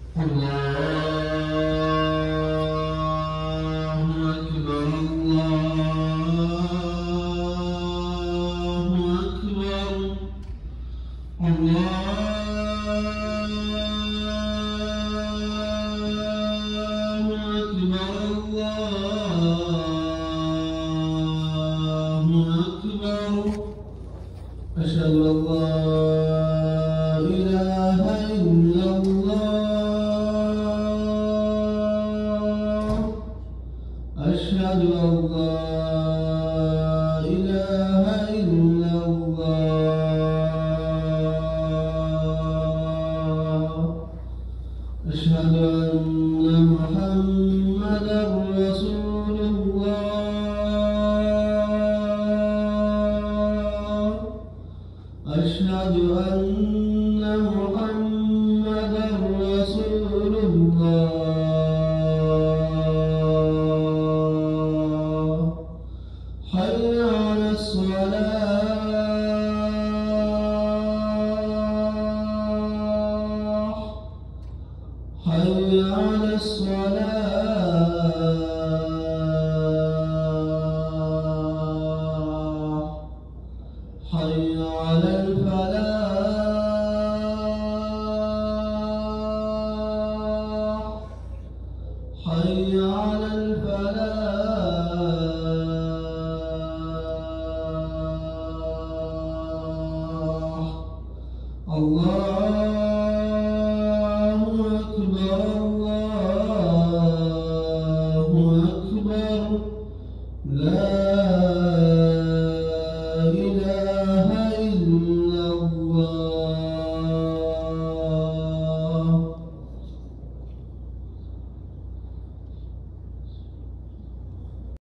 أشهد أن لا إله إلا الله أشهد أن لا إله إلا الله أشهد أن محمدا رسول الله أشهد أن محمدا رسول الله حي على الصلاة حي على الصلاة حي على الفلاح حي على الفلاح الله